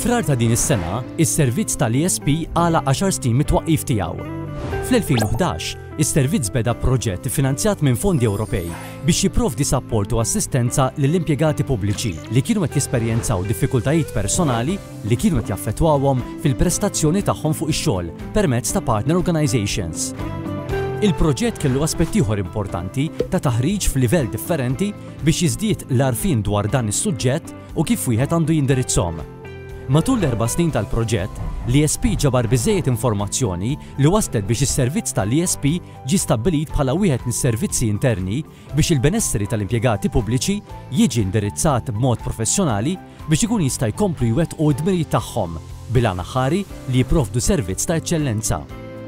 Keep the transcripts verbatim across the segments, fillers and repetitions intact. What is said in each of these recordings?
Fi frar ta' din is-sena, is-servizz tal-E S P għala għaxar snin mit-twaqqif tiegħu. Fl-elfejn u ħdax, is-servizz beda proġett finanzjat minn fondi Ewropej biex jipprovdi sapport u assistenza lill-impjegati pubbliċi li kienu qed jesperjenzaw diffikultajiet personali li kienu qed jaffettwawhom fil-prestazzjoni tagħhom fuq ix-xogħol permezz ta' partner organizations. Il-proġett kellu aspetti ieħor importanti ta' taħriġ f'livell differenti biex jiżdied l-għarfien dwar dan is-suġġett u kif wieħed għandu jindirizzhom. Matul l-erba' snin tal-proġett, l-E S P ġabar biżżejjed informazzjoni li waslet biex is-servizz tal-E S P ġie stabbilit bħala wieħed mis-servizzi interni biex il-benesseri tal-impjegati pubbliċi jiġi indirizzat b'mod professjonali biex ikun jista' jkomplu jwettqu d-dmirijiet tagħhom bil-għan aħħari li jipprovdu servizz ta' eċċellenza.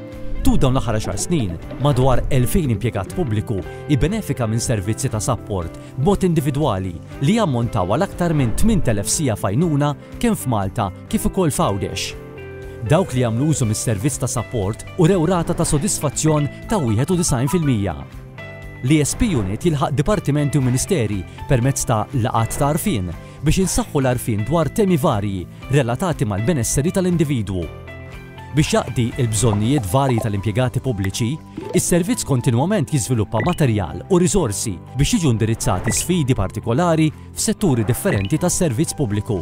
Tu dawn l-aħħar għaxar snin, madwar elfejn impjegat pubbliku jibbenefika minn servizzi ta' support b'mod individwali li jammontaw għal aktar minn tmien elef sija f'għajnuna kemm f'Malta kif ukoll f'Għawdex. Dawk li jagħmlu użu mis-servizz ta' support u rew rata ta' sodisfazzjon ta' wieħed u tisgħin fil-mija. L-E S P Unit jilħaq dipartimenti u ministeri permezz ta' laqat ta' għarfien biex insaħħu l-għarfien dwar temi varji relatati mal-benesseri tal-individwu. Biex jaqdi l-bżonnijiet varji tal-impjegati pubbliċi, is-servizz kontinwament jiżviluppa materjal u risorsi biex jiġu indirizzati sfidi partikolari f'setturi differenti tas-servizz pubbliku.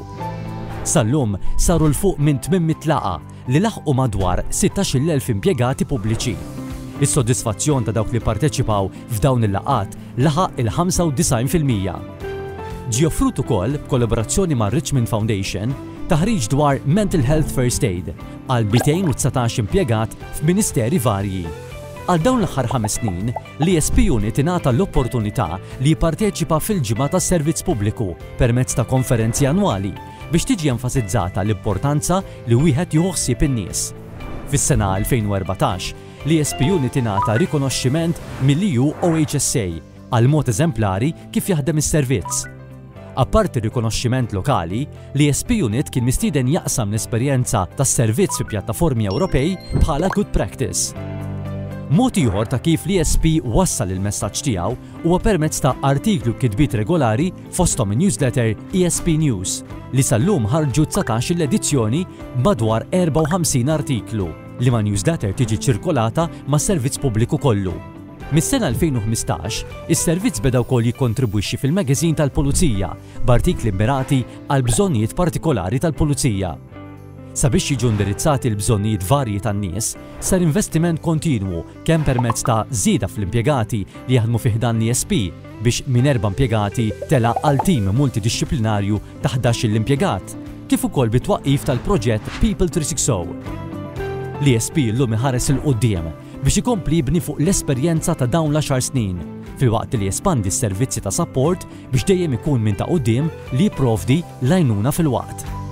Sal-lum saru l-fuq minn tmien laqa li laħqu madwar sittax-il elf impjegati pubbliċi. Is-sodisfazzjon ta' dawk li parteċipaw f'dawn il-laqat laħaq il-ħamsa u tisgħin fil-mija. Ġie offrut ukoll b'kollaborazzjoni ma' Richmond Foundation taħriġ dwar Mental Health First Aid għal mitejn u tsatax impjegat f'ministeri varji. Għal dawn l-aħħar ħames snin, l-E S P Unit ingħata l-opportunità li jipparteċipa fil-ġimgħa tas-servizz pubbliku permezz ta' konferenzi annwali biex tiġi enfasizzata l-importanza li wieħed jieħu ħsieb in-nies. Fis-sena elfejn u erbatax, l-E S P Unit ingħata rikonoxximent mill-E U O H S A għal mod eżemplari kif jaħdem is-servizz. Apparti rikonoxximent lokali, l-E S P Unit kien mistieden jaqsam l-esperjenza tas-servizz fi pjattaformi Ewropej bħala good practice. Mod ieħor ta' kif l-E S P wassal il-messaġġ tiegħu huwa permezz ta' artiklu kitbiet regolari fosthom in-newsletter E S P News li sal-lum ħarġu tsatax l-edizzjoni madwar erba' u ħamsin artiklu li ma' newsletter tiġi ċirkolata mas-servizz pubbliku kollu. Mis-sena elfejn u ħmistax, is-servizz beda wkoll jikkontribwixxi fil-magażin tal-Pulizija b'artikli mmirati għal bżonnijiet partikolari tal-Pulizija. Sabiex jiġu indirizzati l-bżonnijiet varji tan-nies, sar investiment kontinwu kemm permezz ta' żieda fl-impjegati li jaħdmu fih dan l-E S P biex minn erba' impjegati tela għal tim multidixxiplinarju ta' ħdax-il impjegat, kif ukoll bit-twaqqif tal-proġett People three sixty. L-E S P llum iħares il-quddiem biex ikompli jibni fuq l-esperjenza ta' dawn l-għaxar snin, filwaqt li jespandi s-servizzi ta' support biex dejjem ikun minn ta' quddiem li jipprovdi l-għajnuna fil-waqt.